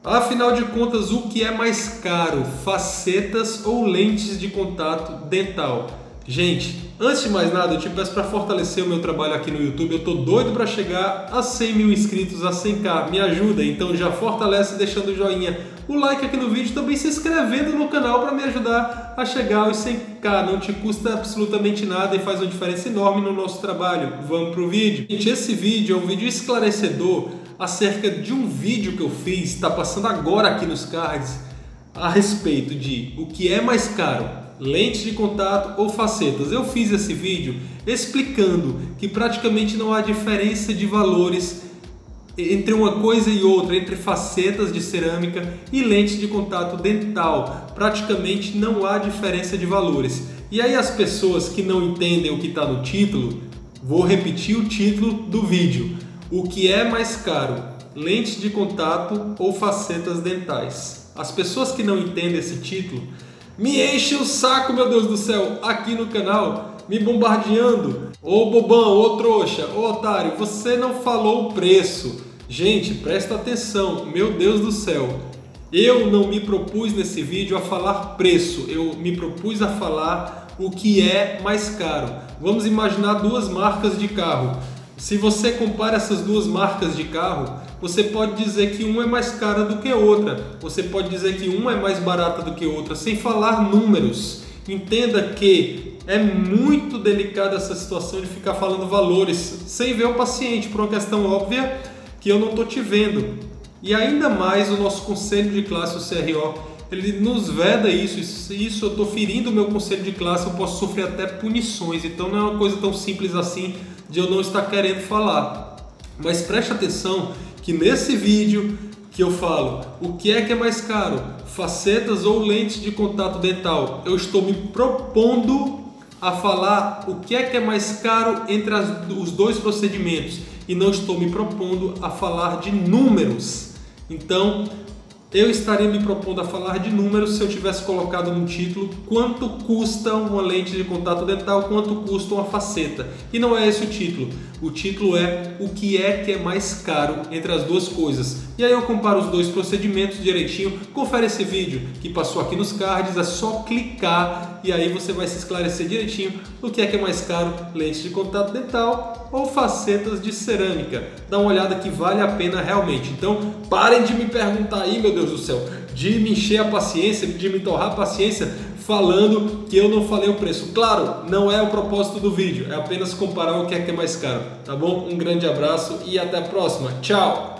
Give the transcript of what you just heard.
Afinal de contas, o que é mais caro, facetas ou lentes de contato dental? Gente, antes de mais nada, eu te peço para fortalecer o meu trabalho aqui no YouTube. Eu tô doido para chegar a 100 mil inscritos, a 100k. Me ajuda, então já fortalece deixando o joinha, o like aqui no vídeo, também se inscrevendo no canal para me ajudar a chegar aos 100k. Não te custa absolutamente nada e faz uma diferença enorme no nosso trabalho. Vamos pro vídeo. Gente, esse vídeo é um vídeo esclarecedor acerca de um vídeo que eu fiz, está passando agora aqui nos cards, a respeito de o que é mais caro, lentes de contato ou facetas. Eu fiz esse vídeo explicando que praticamente não há diferença de valores entre uma coisa e outra, entre facetas de cerâmica e lentes de contato dental. Praticamente não há diferença de valores. E aí as pessoas que não entendem o que está no título, vou repetir o título do vídeo. O que é mais caro, lentes de contato ou facetas dentais? As pessoas que não entendem esse título me enchem o saco, meu Deus do céu, aqui no canal, me bombardeando. Ô bobão, ô trouxa, ô otário, você não falou o preço. Gente, presta atenção, meu Deus do céu. Eu não me propus nesse vídeo a falar preço, eu me propus a falar o que é mais caro. Vamos imaginar duas marcas de carro. Se você compara essas duas marcas de carro, você pode dizer que uma é mais cara do que outra. Você pode dizer que uma é mais barata do que outra, sem falar números. Entenda que é muito delicada essa situação de ficar falando valores sem ver o paciente, por uma questão óbvia que eu não estou te vendo. E ainda mais o nosso conselho de classe, o CRO, ele nos veda isso eu estou ferindo o meu conselho de classe, eu posso sofrer até punições. Então não é uma coisa tão simples assim de eu não estar querendo falar. Mas preste atenção que nesse vídeo que eu falo o que é mais caro, facetas ou lentes de contato dental, eu estou me propondo a falar o que é mais caro entre os dois procedimentos e não estou me propondo a falar de números. Então eu estaria me propondo a falar de números se eu tivesse colocado no título quanto custa uma lente de contato dental, quanto custa uma faceta. E não é esse o título. O título é o que é mais caro entre as duas coisas. E aí eu comparo os dois procedimentos direitinho. Confere esse vídeo que passou aqui nos cards, é só clicar e aí você vai se esclarecer direitinho o que é mais caro, lente de contato dental ou facetas de cerâmica. Dá uma olhada que vale a pena realmente. Então parem de me perguntar aí, meu Deus do céu, de me encher a paciência, de me torrar a paciência falando que eu não falei o preço. Claro, não é o propósito do vídeo, é apenas comparar o que é mais caro, tá bom? Um grande abraço e até a próxima. Tchau!